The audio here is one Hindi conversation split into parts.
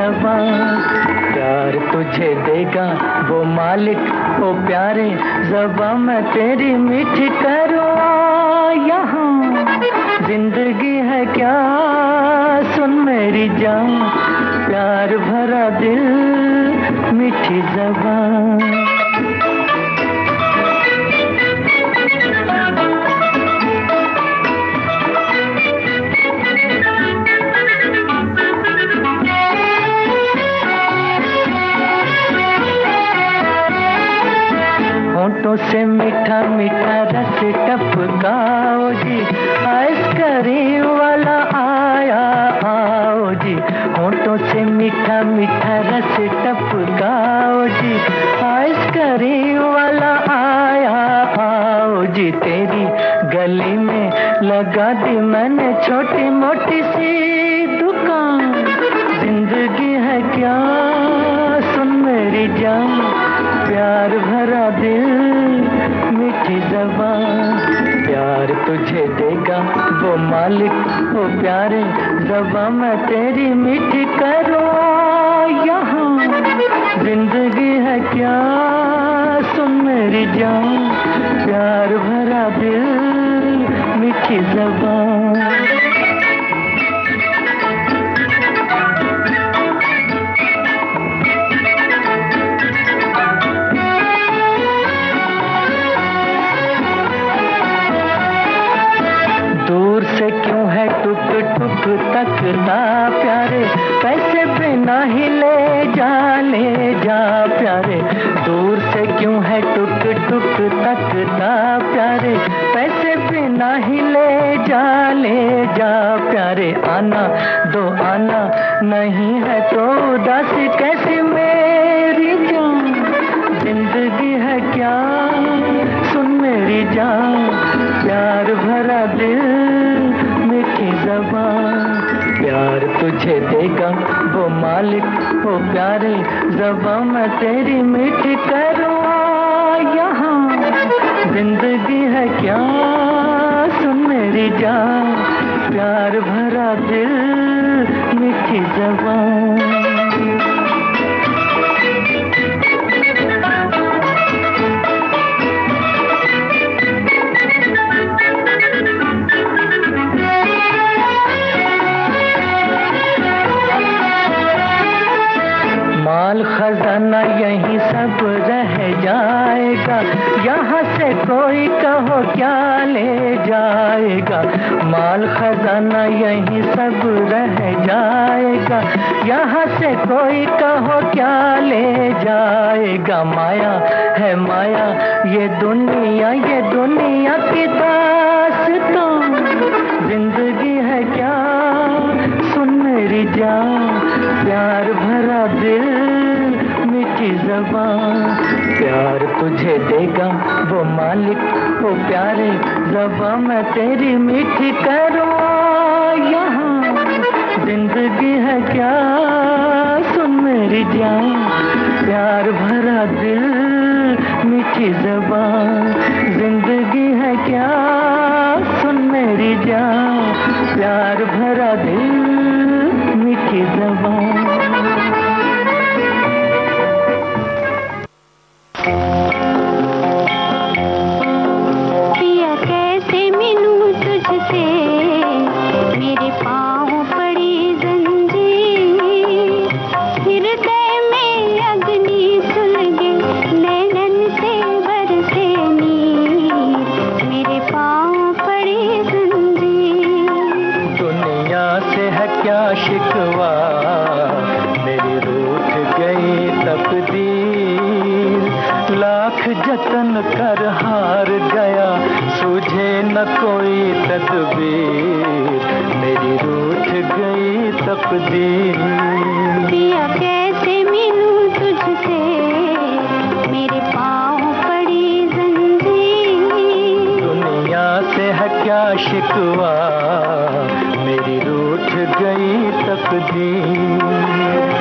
ज़बान। प्यार तुझे देगा वो मालिक ओ प्यारे, ज़बां मैं तेरी मीठी करूँ यहाँ। जिंदगी है क्या सुन मेरी जान, प्यार भरा दिल मीठी ज़बान। होठों से मीठा मीठा रस टपकाओ जी, आइसक्रीम वाला आया आओ जी। होठों से मीठा मीठा रस टपकाओ जी, आइसक्रीम वाला आया आओ जी। तेरी गली में लगा दी मैंने छोटी मोटी सी दुकान। जिंदगी है क्या सुन मेरी जान, प्यार भरा दिल मीठी ज़बान। प्यार तुझे देगा वो मालिक वो प्यारे, ज़बां मैं तेरी मीठी करूँ यहाँ। जिंदगी है क्या सुन मेरी जान, प्यार भरा दिल मीठी ज़बान। दूर से क्यों है टुक टुक तकता प्यारे, पैसे बिना ही ले जा प्यारे। दूर से क्यों है टुक टुक तकता प्यारे, पैसे बिना ही ले जा प्यारे। आना दो आना नहीं है तो उदासी कैसी मेरी जान। जिंदगी है क्या सुन मेरी जान, प्यार भरा दिल मीठी ज़बान। प्यार तुझे देगा वो मालिक वो प्यारे, ज़बां मैं तेरी मीठी करूँ यहाँ। जिंदगी है क्या सुन मेरी जान, प्यार भरा दिल मीठी ज़बान। माल खजाना यहीं सब रह जाएगा, यहाँ से कोई कहो क्या ले जाएगा। माल खजाना यहीं सब रह जाएगा, यहाँ से कोई कहो क्या ले जाएगा। माया है माया ये दुनिया की दास्तां। जिंदगी है क्या सुन मेरी जान, प्यार भरा दिल मीठी ज़बान। प्यार तुझे देगा वो मालिक वो प्यारे, ज़बां मैं तेरी मीठी करूँ यहाँ। जिंदगी है क्या सुन मेरी जान, प्यार भरा दिल मीठी ज़बान। जिंदगी है क्या सुन मेरी जान, प्यार भरा दिल मीठी ज़बान। पिया कैसे मिलूं तुझसे, मेरे पाँव पड़ी जंजीर। हृदय में अग्नि सुलगे, नैनन से बरसे नीर। मेरे पाँव पड़ी जंजीर। दुनिया से है क्या शिकवा, मेरी रूठ गई तकदीर। लाख जतन कर हार गया, सूझे न कोई तदबीर। मेरी रूठ गई तकदीर। पिया कैसे मिलूं तुझसे, मेरे पाँव पड़ी जंजीर। दुनिया से है क्या शिकवा, मेरी रूठ गई तकदीर।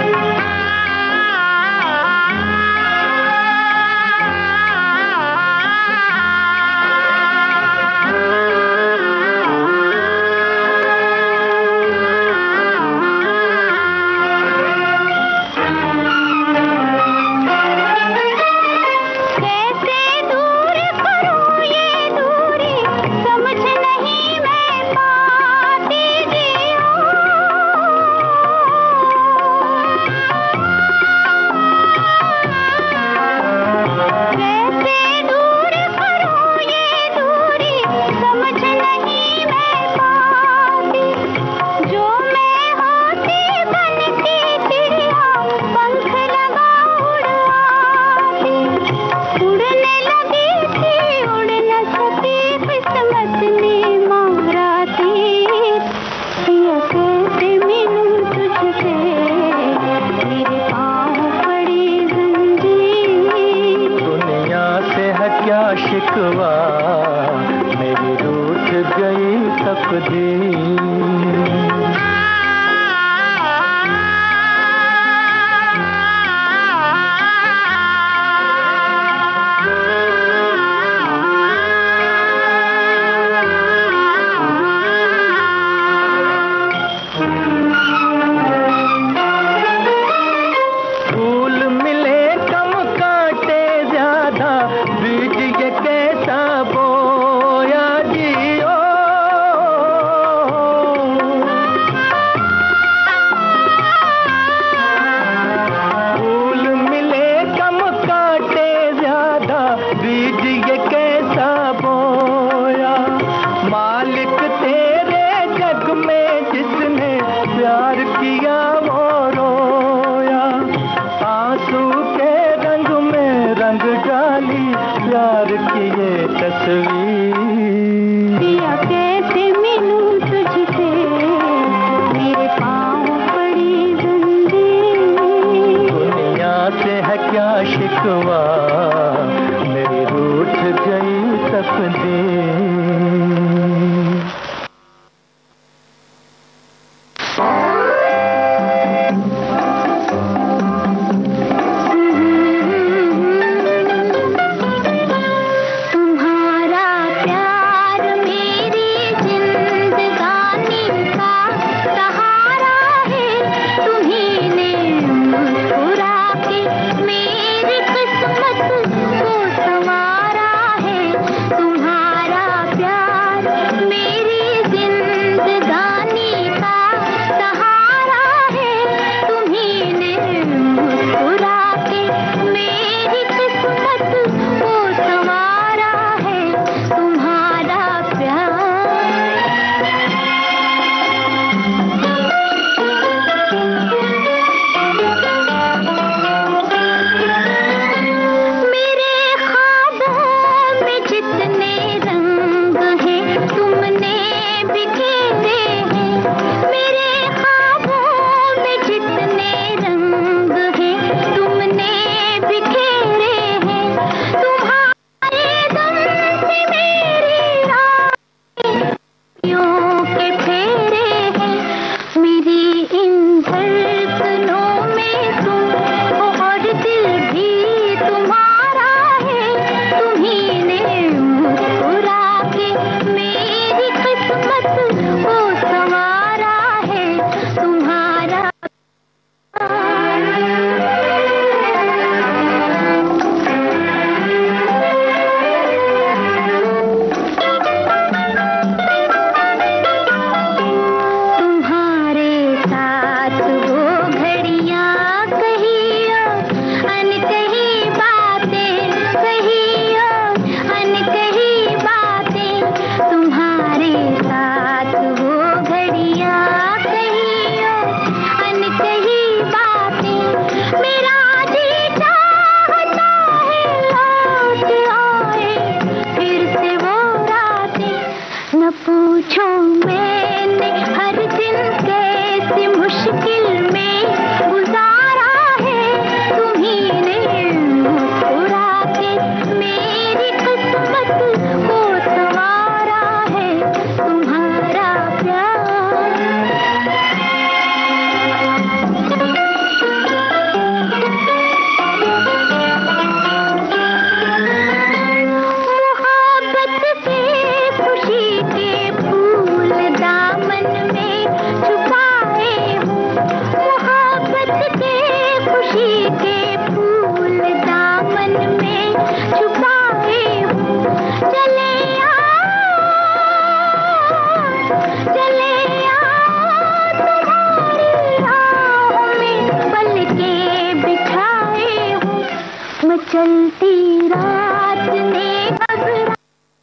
ढलती रात ने घबरा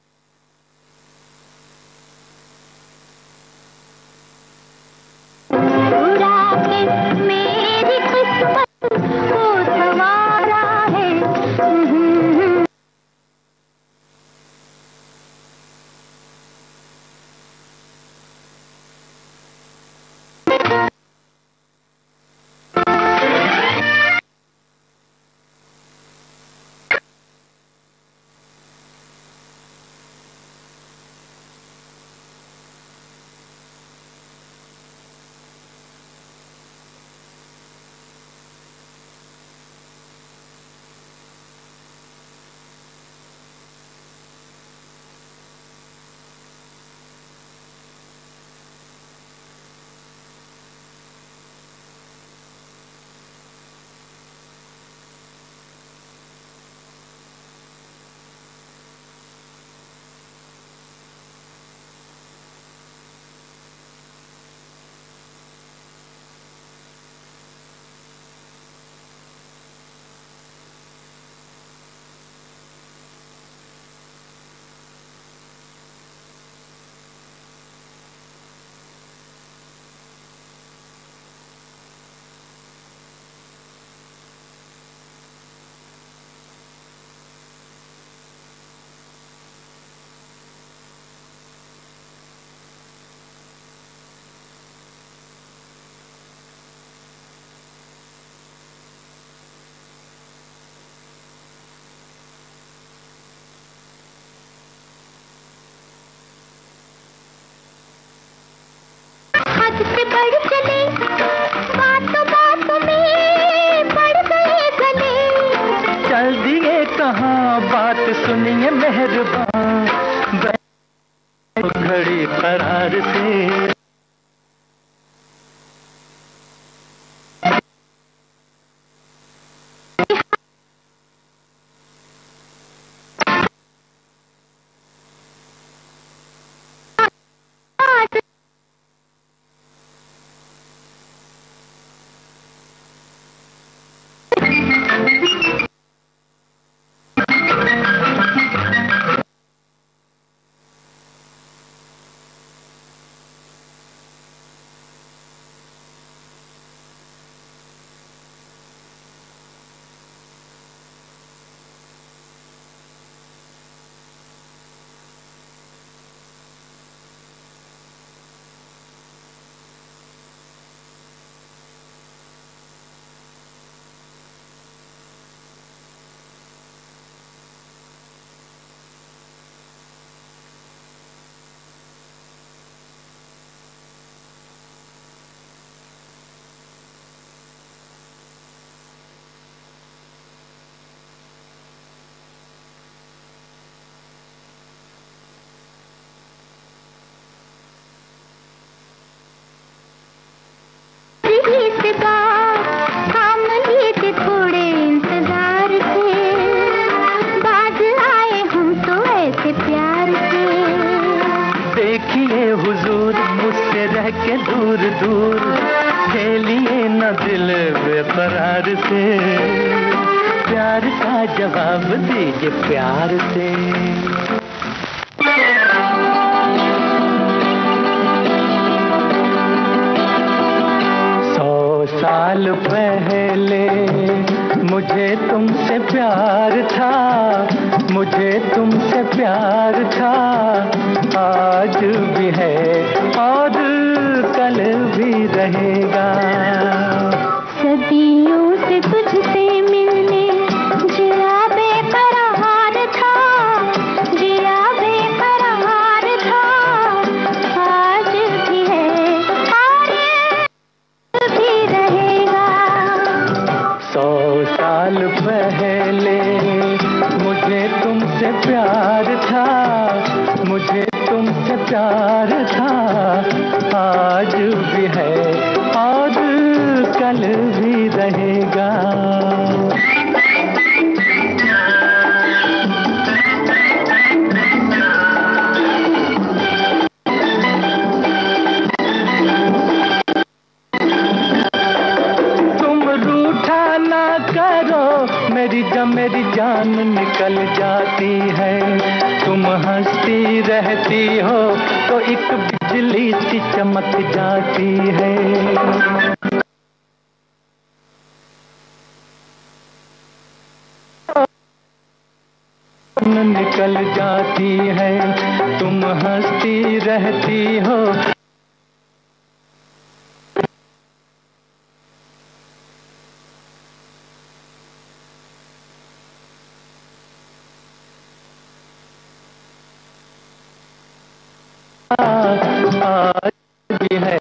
बुरा के मेरी किस्मत को संवारा है। से बढ़ चले बातों बातों में बढ़ गए गले। चल दिए कहाँ बात सुनिए मेहरबान, घड़ी करार से। देखिए हुजूर मुझसे रह के दूर दूर, खेलिए न दिल बेकरार से। प्यार का जवाब दीजिए प्यार से। 100 साल पहले मुझे तुमसे प्यार था, मुझे तुमसे प्यार था। आज भी है और कल भी रहेगा। सदियों से तुझसे मिलने जिया बेकरार था, जिया बेकरार था। आज भी है और भी रहेगा। 100 साल पहले मुझे तुमसे प्यार था, मुझे तुमसे प्यार था। आज भी है और निकल जाती है। तुम हंसती रहती हो तो एक बिजली सी चमक जाती है। निकल जाती है, तुम हंसती रहती हो। आज भी है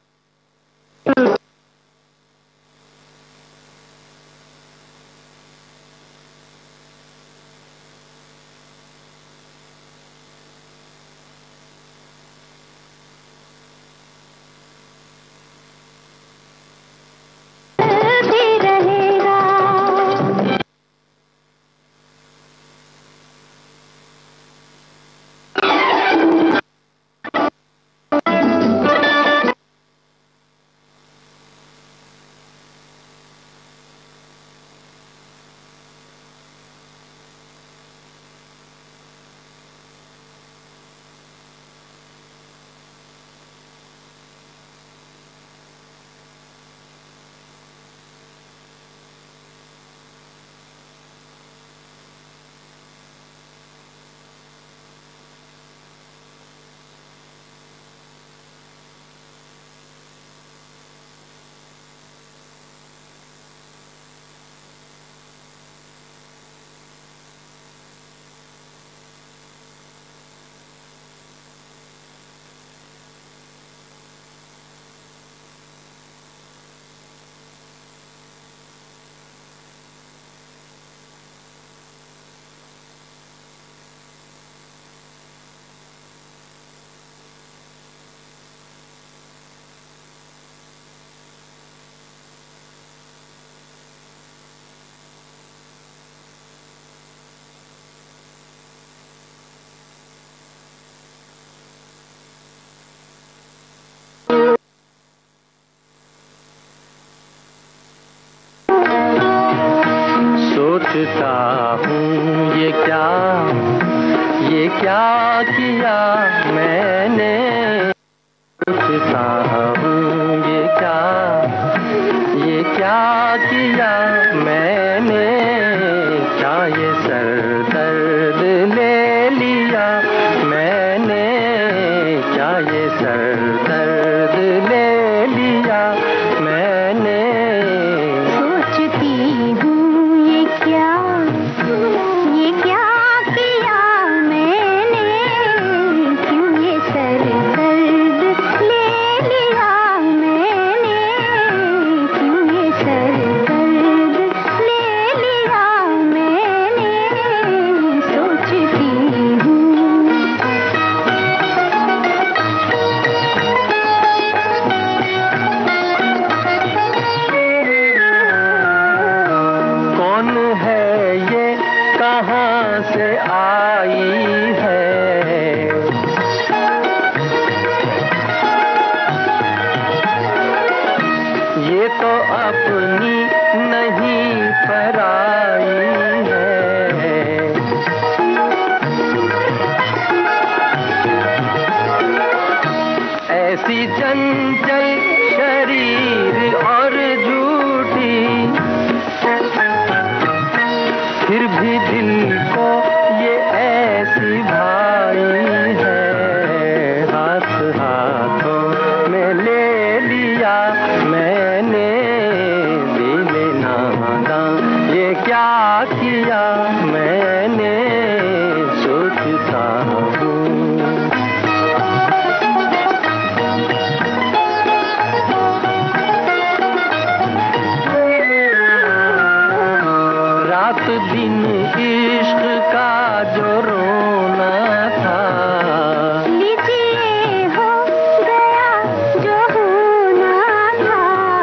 सोचता हूँ ये क्या किया मैंने। सोचता हूँ ये क्या किया मैंने। क्या ये सर दर्द ले लिया मैंने। क्या ये सर दर्द ले लिया मैंने। सोचती हूँ ये क्या किया मैंने। क्यों ये सर दर्द ले लिया मैंने। क्यों ये सर दर्द ले लिया मैंने। सोचती हूँ कौन है ये, कहाँ से आई है। ये तो अपनी नहीं पराई है। ऐसी चंचल शरीर और झूठी, फिर भी दिल को ये ऐसी भाई है। हाथ हाथों में ले लिया मैंने। दिल नादां ये क्या किया मैंने। सोचता हूँ रात दिन इश्क का जो रोना था। लीजिए हो गया जो होना था।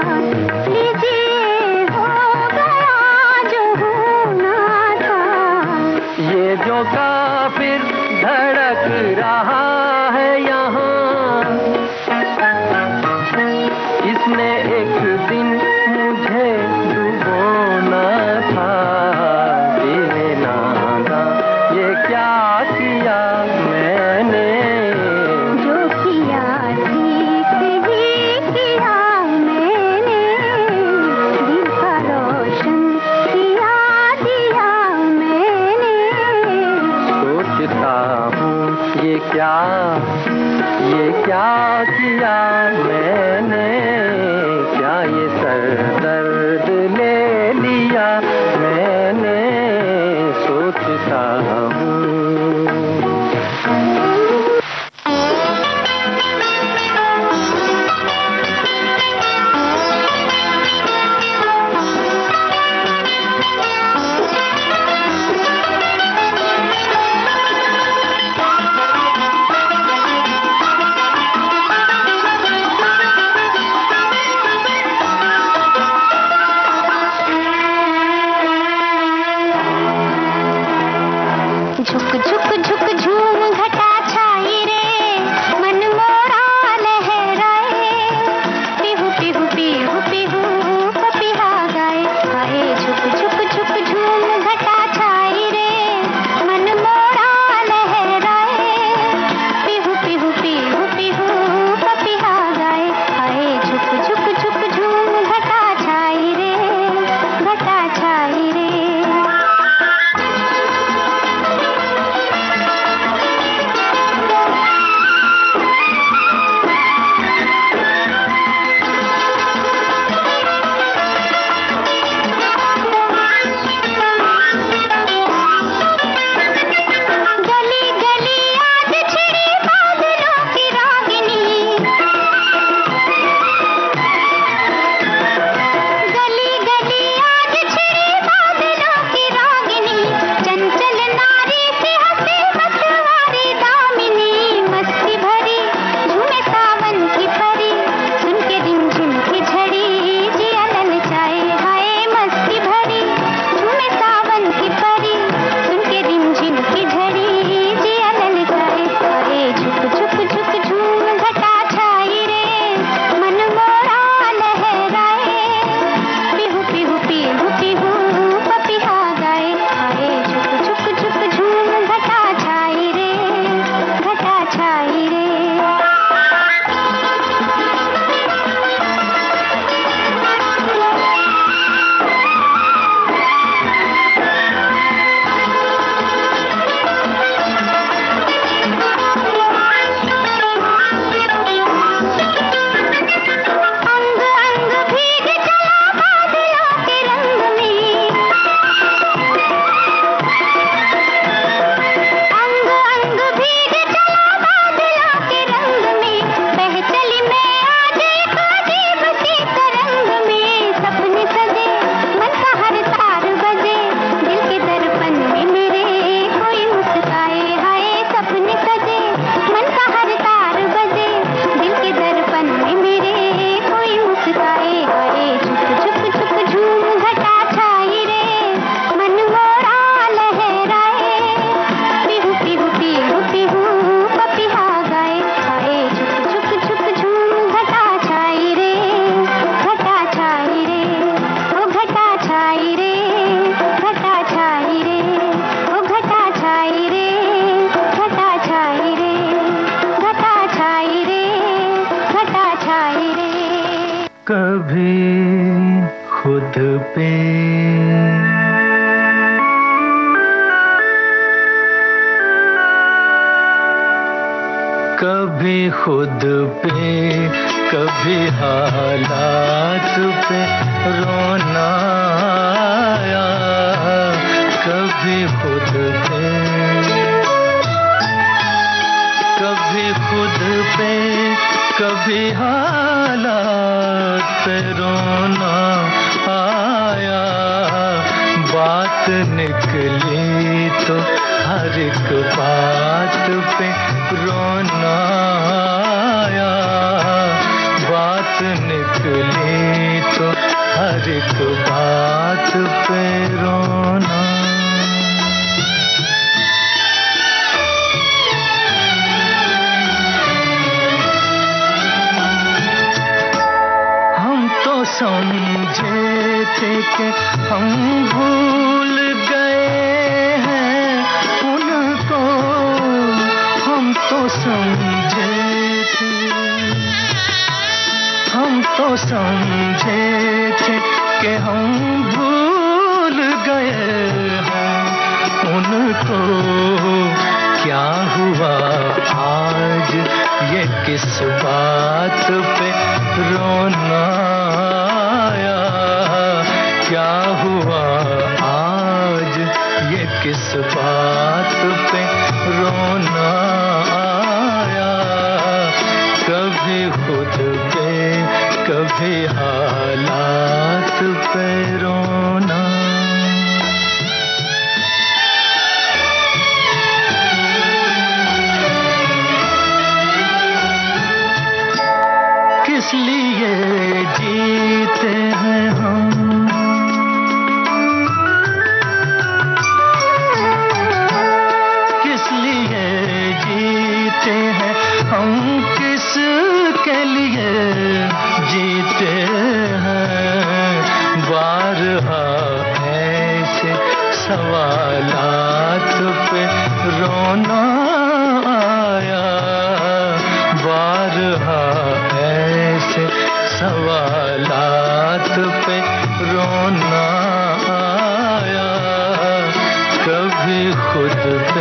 कभी खुद पे कभी खुद पे कभी हालात पे रोना आया, कभी खुद पे कभी खुद पे कभी हालात पे रोना आया। बात निकली तो हर एक बात पे रोना आया। बात निकली तो हर एक बात पे रोना। हम तो समझे थे कि हम भूल गए हैं उनको, हम तो समझे थे, हम तो समझे थे कि हम भूल गए हैं उनको। क्या हुआ आज ये किस बात पे रोना आया? क्या हुआ आज ये किस बात पे रोना आया? कभी खुद पे कभी हालात पे रोना। किस लिए जीते हैं हम, किस लिए जीते हैं हम, किस के लिए जीते हैं? बारहा ऐसे सवालात पे रोना आया। बारहा ऐसे सवालात पे रोना आया। कभी खुद पे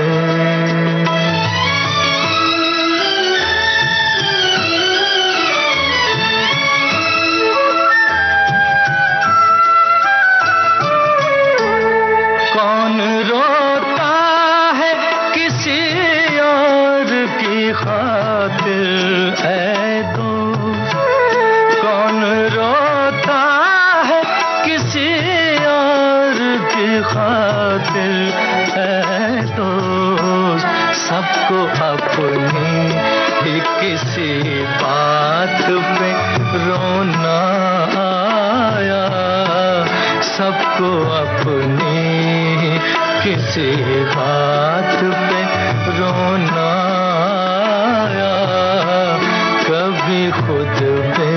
कौन रोता है किसी और की खातिर ऐ दोस्त? कौन रोता है किसी और की खातिर ऐ दोस्त? सबको अपनी ही किसी बात पे रोना आया। सबको अपनी किसी बात पे रोना आया। कभी खुद पे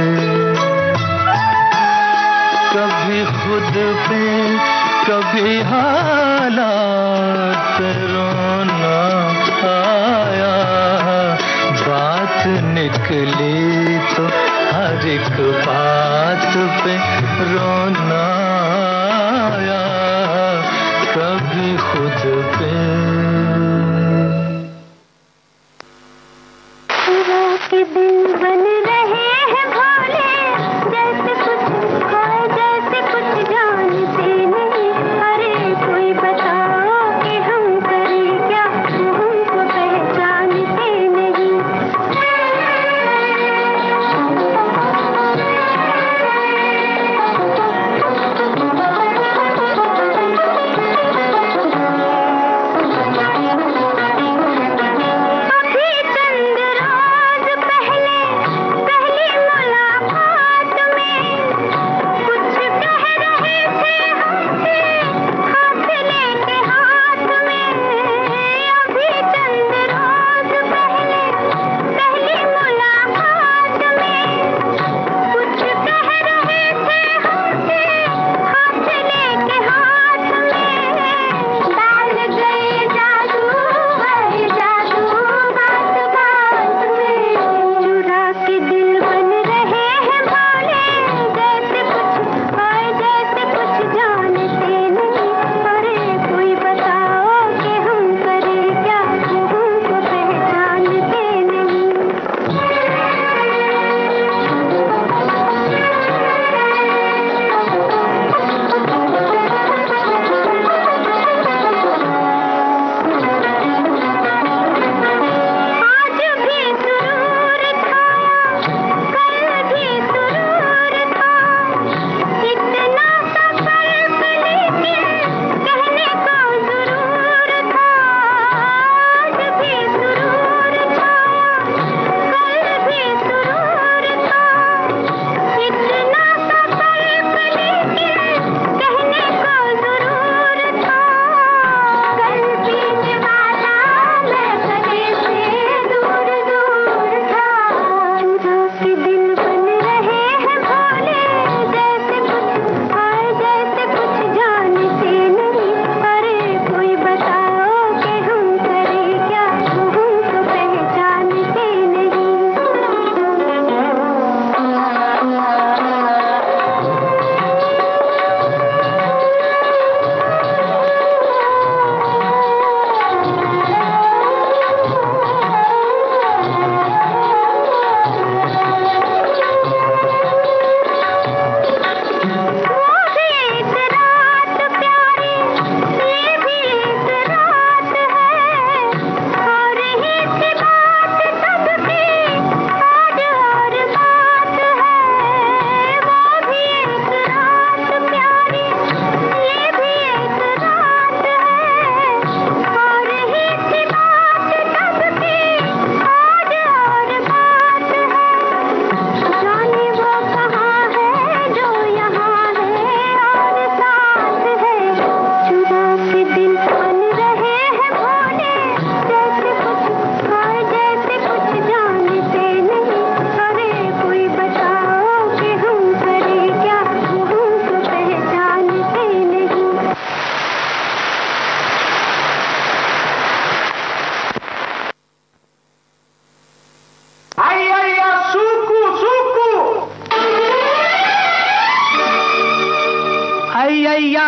कभी खुद पे कभी हालात पे रोना आया। बात निकली तो हर एक बात पे रोना आया। कभी खुद पे के दिल बन रहे हैं भोले, जैसे कुछ खोए जैसे कुछ जानते नहीं। अरे कोई बताओ कि हम करें क्या, हमको पहचानते नहीं।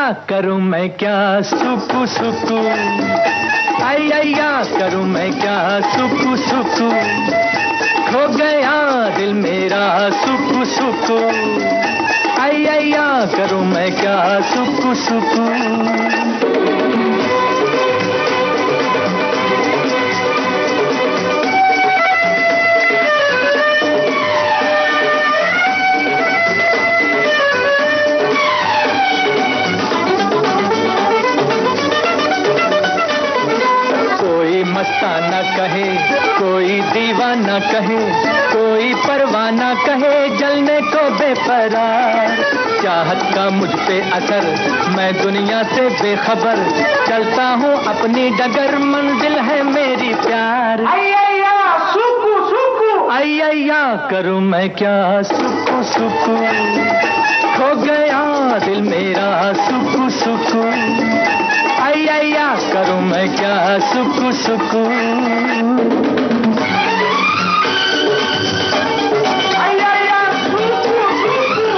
करूं मैं क्या सुकू सुकू, अय्या करूं मैं क्या सुकू सुकू, खो गया दिल मेरा सुकू सुकू, अय्या करूं मैं क्या सुकू सुकू। मस्ताना कहे, कोई दीवाना कहे, कोई परवाना कहे, जलने को बेपरार। चाहत का मुझ पे असर, मैं दुनिया से बेखबर, चलता हूँ अपनी डगर, मंजिल है मेरी प्यार। अय्या सुकू सुकू, अय्या करूँ मैं क्या सुकू सुकू, खो गया दिल मेरा सुकू सुकू, अय्या करूं मैं क्या सुकू सुकू। अय्या सुकू सुकू,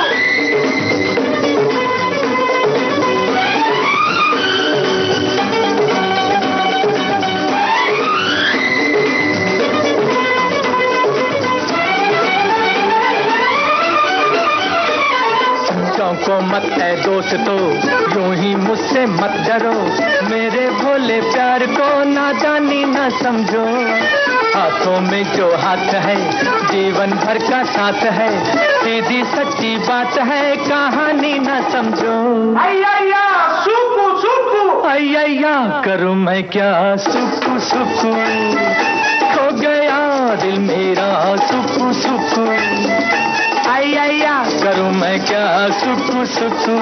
चौंको मत है दोस्तों, यूं ही मुझसे मत डरो, मेरे भोले प्यार को नादानी न समझो। हाथों में जो हाथ है, जीवन भर का साथ है, सीधी सच्ची बात है, कहानी न समझो। अय्या सुकू सुकू, अय्या करूं मैं क्या सुकू सुकू, खो गया दिल मेरा सुकू सुकू, अय्या करूं मैं क्या सुकू सुकू।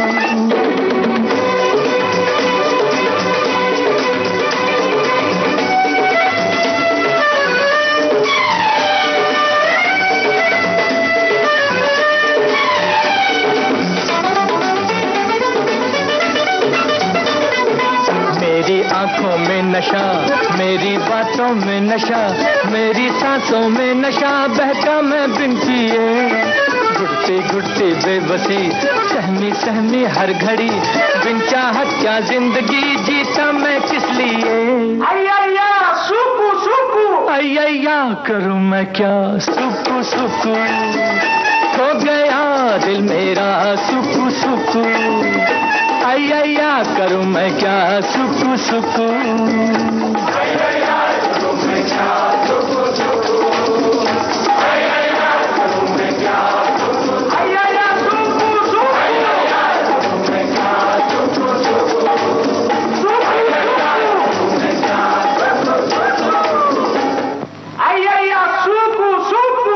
मेरी आंखों में नशा, मेरी बातों में नशा, मेरी सांसों में नशा, बहका मैं बिन पिए, घुटती घुटती बेबसी, सहमी सहमी हर घड़ी, बिन चाहत क्या जिंदगी, जीता मैं किस लिए। अय्या सुकू सुकू, अय्या करूं मैं क्या सुकू सुकू, खो गया दिल मेरा सुकू सुकू, अय्या करूं मैं क्या सुकू सुकू। अय्या करूं मैं क्या सुकू सुकू, अय्या करूं मैं क्या सुकू, अय्या सुकू सुकू, अय्या करूं मैं क्या सुकू सुकू, अय्या करूं मैं क्या सुकू सुकू, अय्या सुकू सुकू।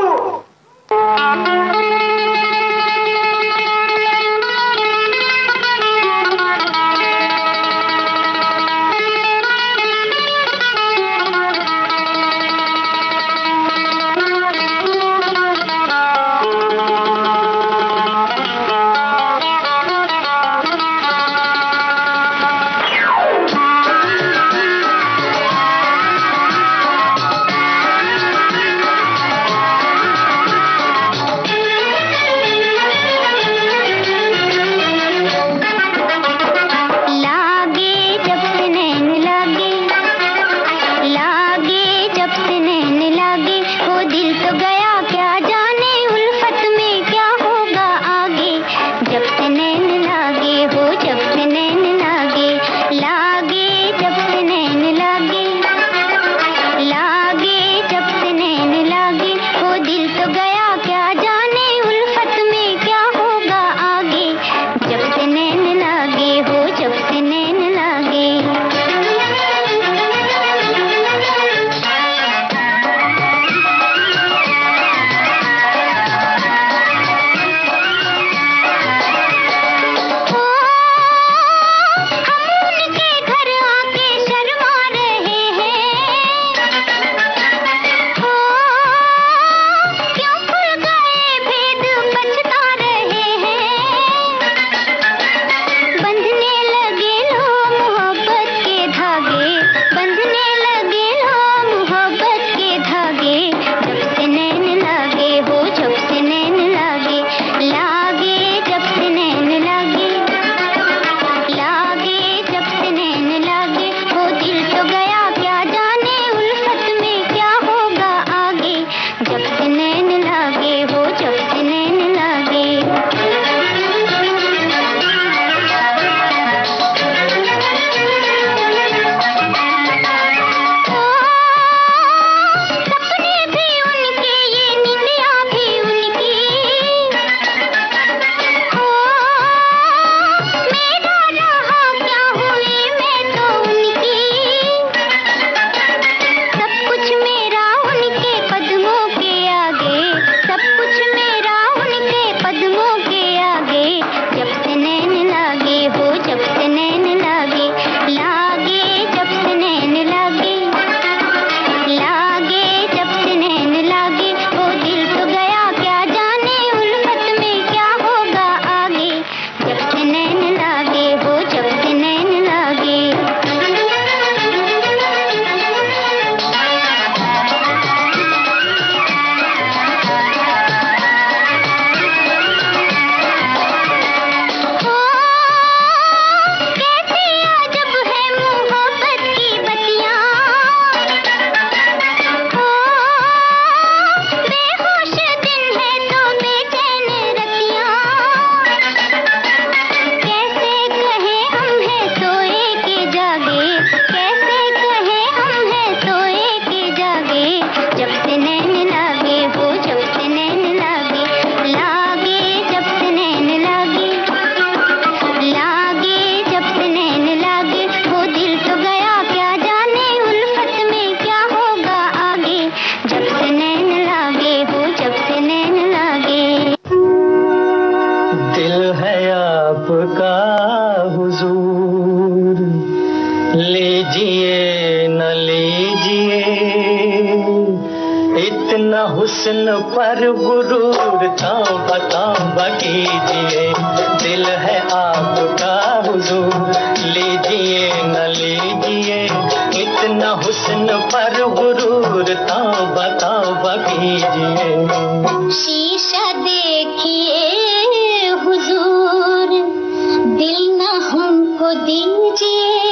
हुस्न पर गुरूर तौबा तौबा कीजिए, दिल है आपका हुजूर, लीजिए न लीजिए इतना हुस्न पर गुरूर तौबा तौबा कीजिए। शीशा देखिए हुजूर, दिल न हमको दीजिए,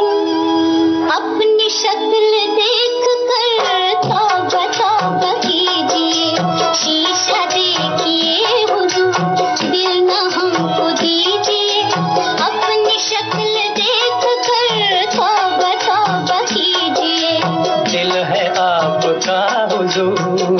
अपनी शक्ल देख कर तौबा तौबा कीजिए। शीशा देखिए हुजूर, दिल न हमको दीजिए, अपनी शक्ल देख कर तौबा तौबा कीजिए। दिल है आपका हुजूर।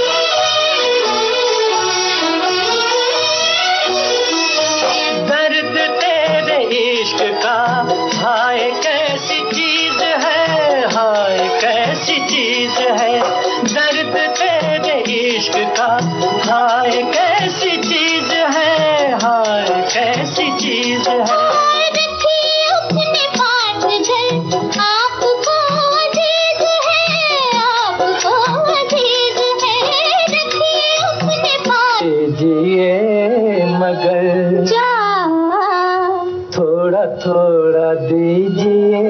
दर्द तेरे इश्क का हाय कैसी चीज है, हाय कैसी चीज है, दर्द तेरे इश्क का हाय कैसी चीज है, हाय कैसी चीज है। रखिए अपने पास झल, आपको अजीज है, आपको अजीज है, रखिए अपने पास। जिए मगर जा थोड़ा थोड़ा दीजिए,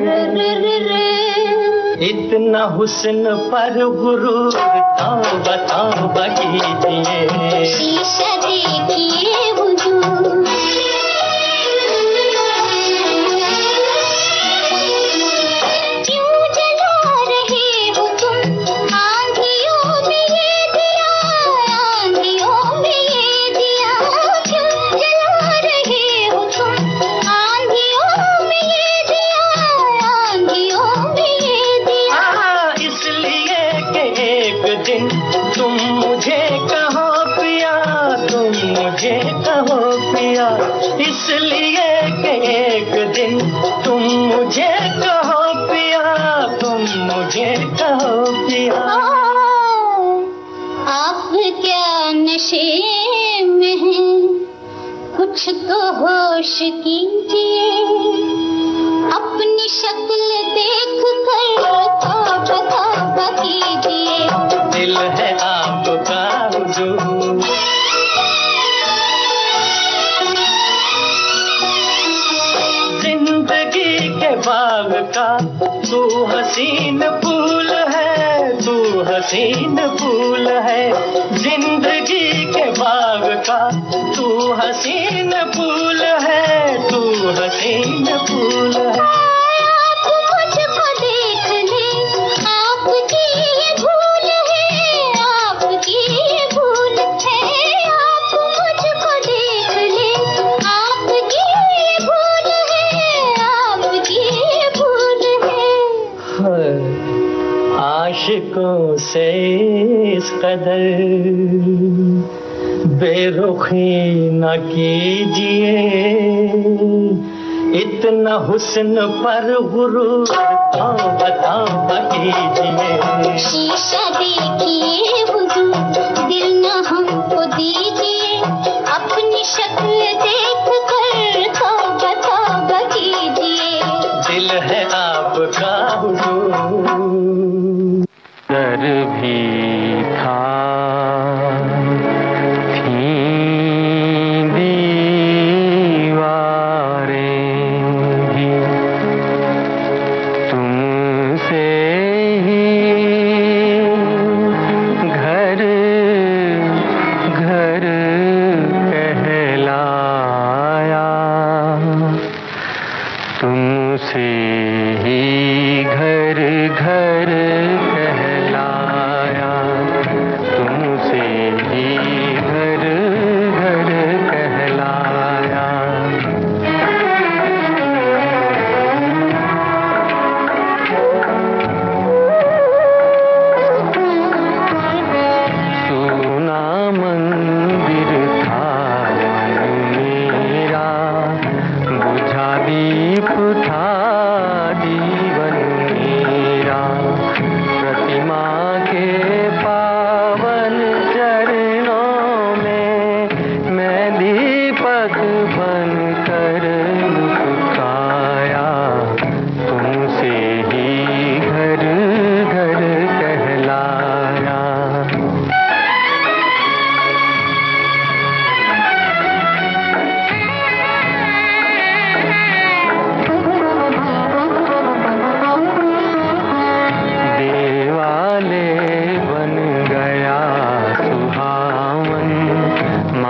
इतना हुस्न पर गुरूर तौबा तौबा कीजिए। शीशा देखिए हुजूर, क्यों जला रहे हो तुम आंधियों में ये दिया, आंधियों में ये दिया, क्यों जला रहे हो तुम आंधियों में ये दिया, आंधियों में ये दिया। इसलिए कि एक दिन तुम मुझे कहो पिया, तुम मुझे कहो पिया, इसलिए कि एक दिन तुम मुझे कहो पिया, तुम मुझे कहो पिया। आप क्या नशे में हैं, कुछ तो होश कीजिए, अपनी शक्ल देख कर तौबा तौबा कीजिए। दिल है आपका हुजूर। जिंदगी के बाग का तू हसीन फूल है, तू हसीन फूल है, जिंदगी के बाग का तू हसीन फूल है, तू हसीन फूल है। आप मुझको देख ले, आपकी ये भूल है, आपकी ये भूल है, आप मुझको देख ले, आपकी ये भूल है, आपकी ये भूल है। आशिकों से इस कदर बेरुखी न कीजिए, इतना हुस्न पर गुरूर तौबा तौबा कीजिए। शीशा देखिए हुजूर, दिल न हमको दीजिए, अपनी शक्ल देख कर तौबा तौबा कीजिए। दिल है आपका हुजूर। डर भी था, थी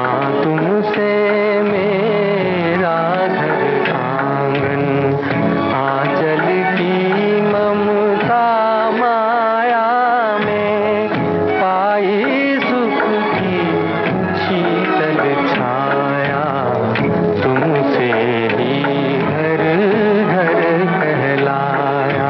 हाँ तुमसे मेरा घर आंगन, आंचल की ममता माया में पाई सुख की शीतल छाया, तुमसे ही घर घर कहलाया।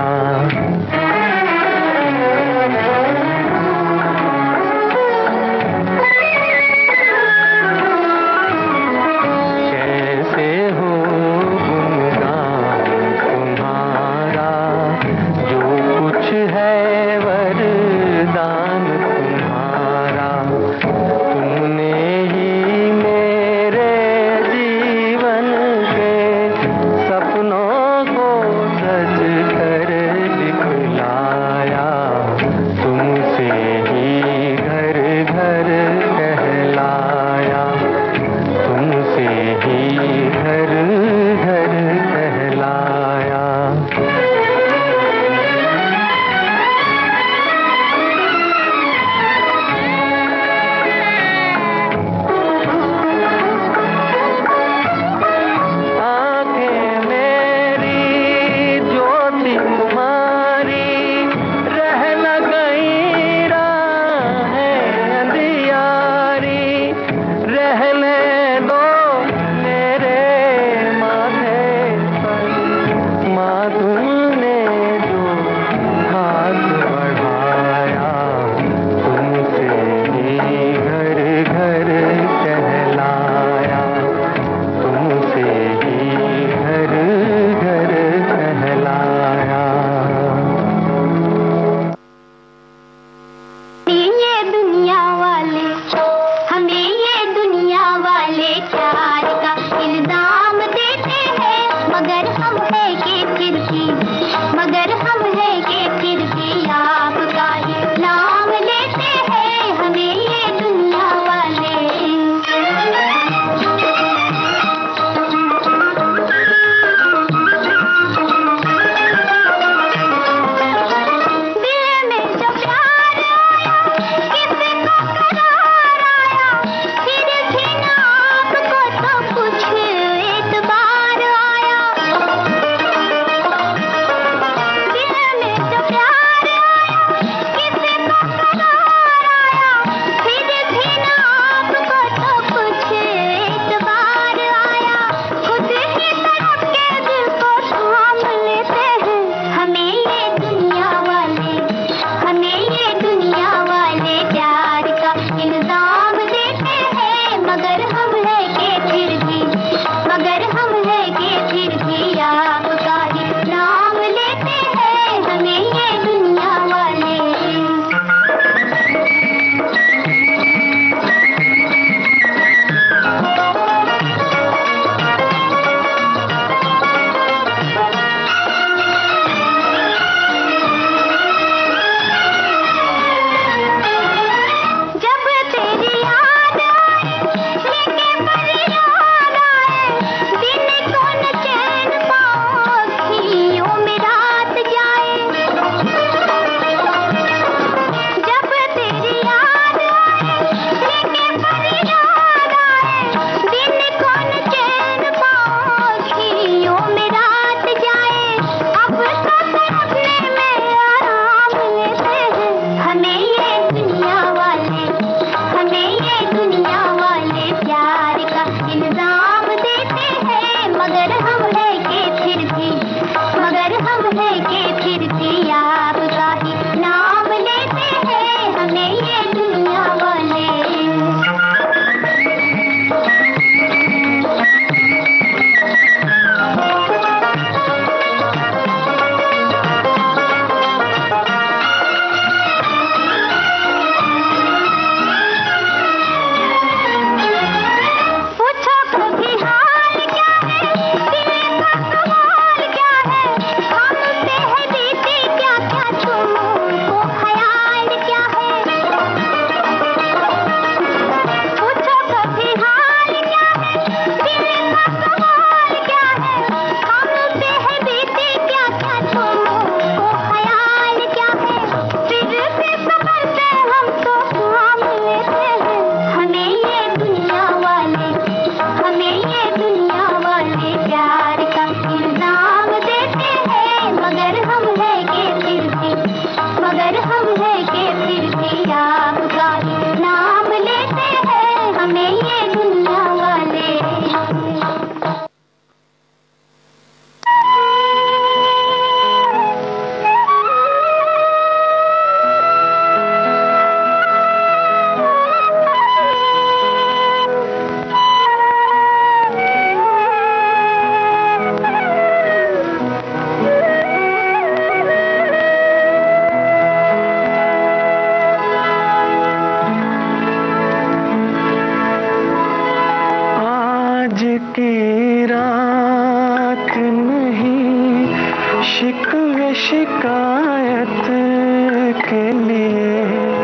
की रात नहीं, शिकवे शिकायत के लिए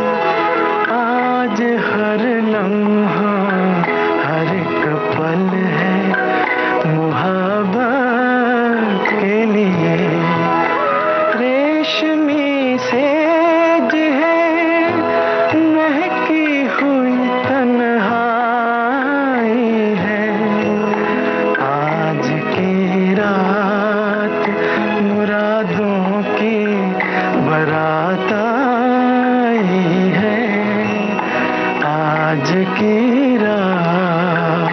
आज हर लम्हा हर एक पल है मुहब्बत के लिए। रेशमी सेज है महकी हुई तन्हाई है, आज की रात मुरादों की बारात आई है, आज की रात।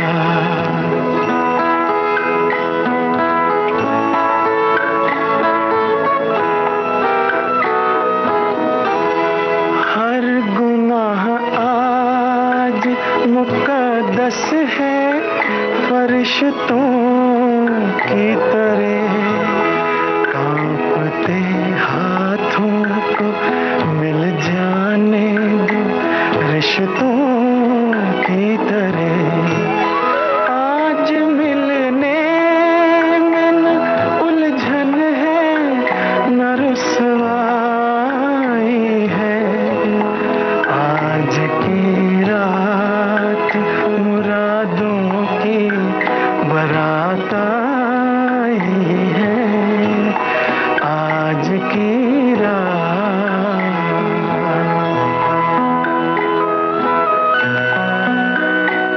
हर गुनाह आज मुकद्दस है फरिश्तों की तरह, कांपते हाथों को मिल जाने दो रिश्तों की तरह। आज मिलने में न उलझन है न रुसवाई है, आज की रात मुरादों की बारात आई है, आज की रात।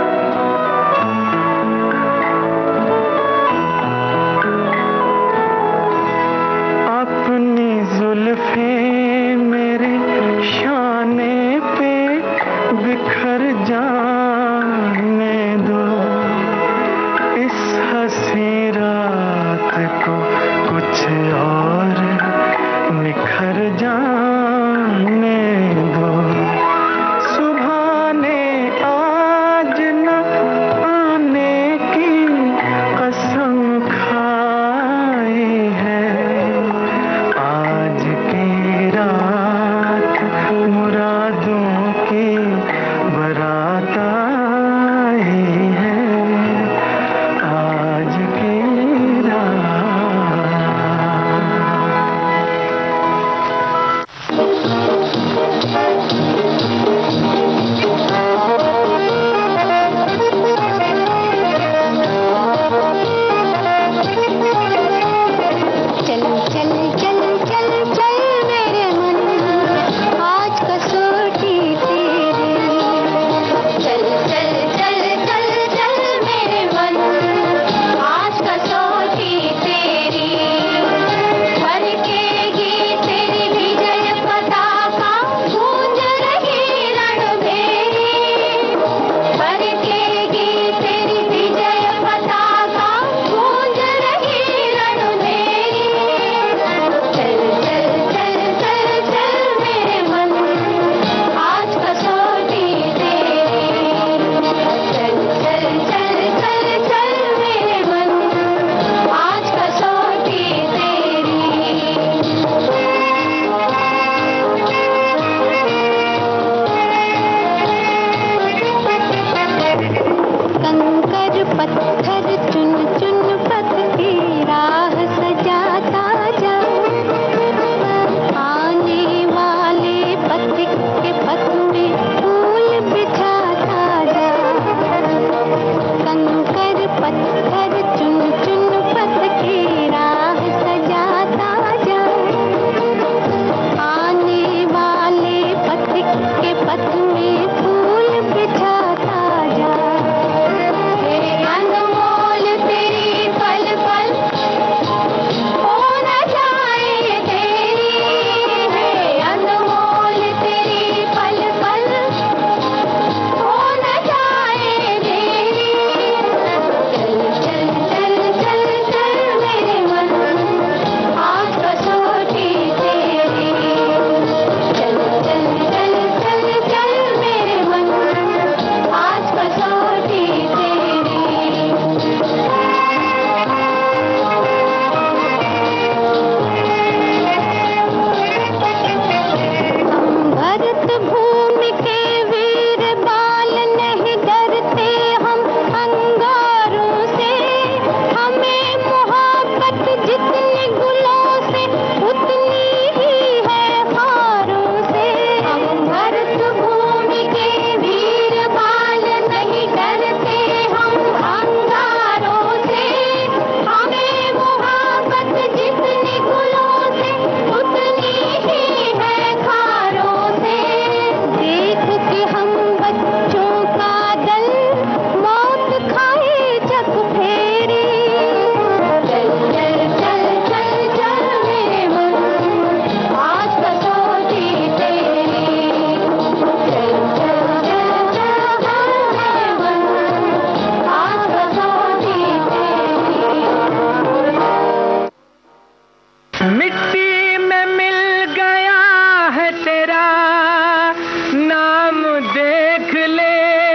मिट्टी में मिल गया है तेरा नाम देख ले,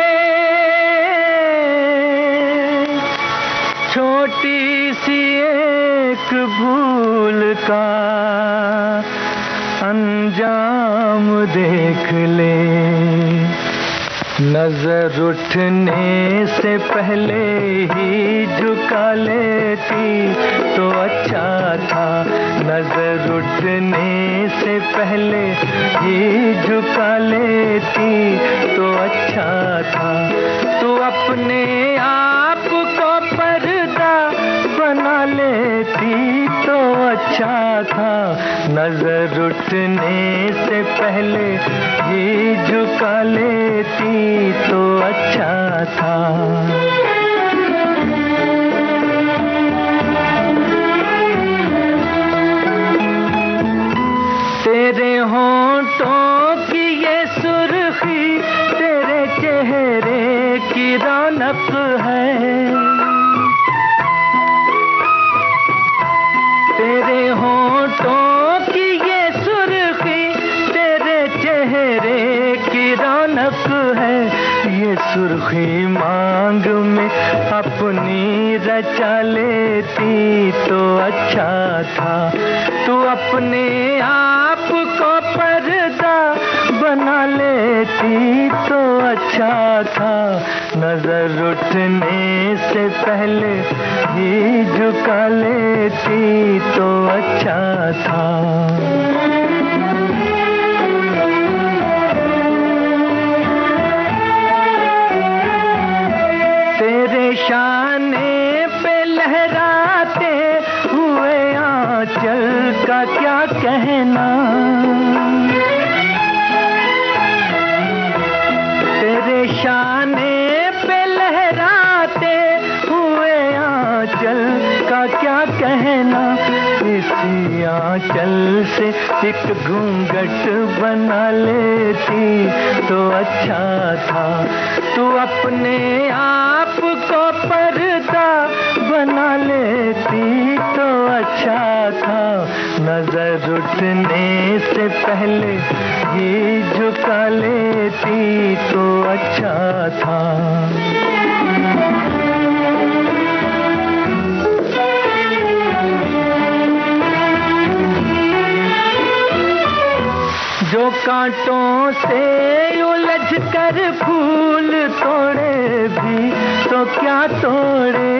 छोटी सी एक भूल का अंजाम देख ले। नजर उठने से पहले ही झुका लेती तो अच्छा था, नजर उठने से पहले ही झुका लेती तो अच्छा था। तू अपने आप को पर्दा बना लेती तो अच्छा था, नजर उठने से पहले ही झुका लेती तो अच्छा था। तेरे होंठों की ये सुर्खी तेरे चेहरे की रौनक है, तेरे होंठों की ये सुर्खी तेरे चेहरे की रौनक है। ये सुर्खी मांग में अपनी रचा लेती तो अच्छा था, तू अपने आप को पर्दा बना लेती तो अच्छा था, नजर उठने से पहले ही झुका लेती तो अच्छा था। तेरे शाने पे लहराते हुए आंचल का क्या कहना, तेरे शाने पे लहराते हुए आंचल का क्या कहना। इसी आंचल से एक घूंघट बना लेती तो अच्छा था, तू अपने आप को पर्दा बना लेती तो अच्छा था, नजर उठने से पहले ही झुका लेती तो अच्छा था। जो कांटों से उलझ कर फूल तोड़े भी तो क्या तोड़े,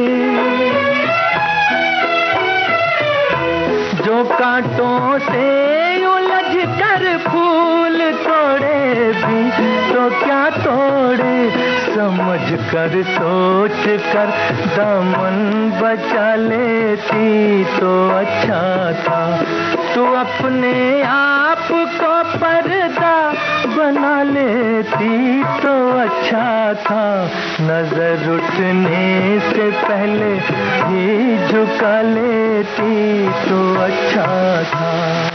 जो कांटों से उलझ कर फूल तोड़े भी तो क्या तोड़े। समझ कर सोच कर दामन बचा लेती तो अच्छा था, तू अपने आप को पर्दा बना लेती तो अच्छा था, नजर उठने से पहले ही झुका लेती तो अच्छा था।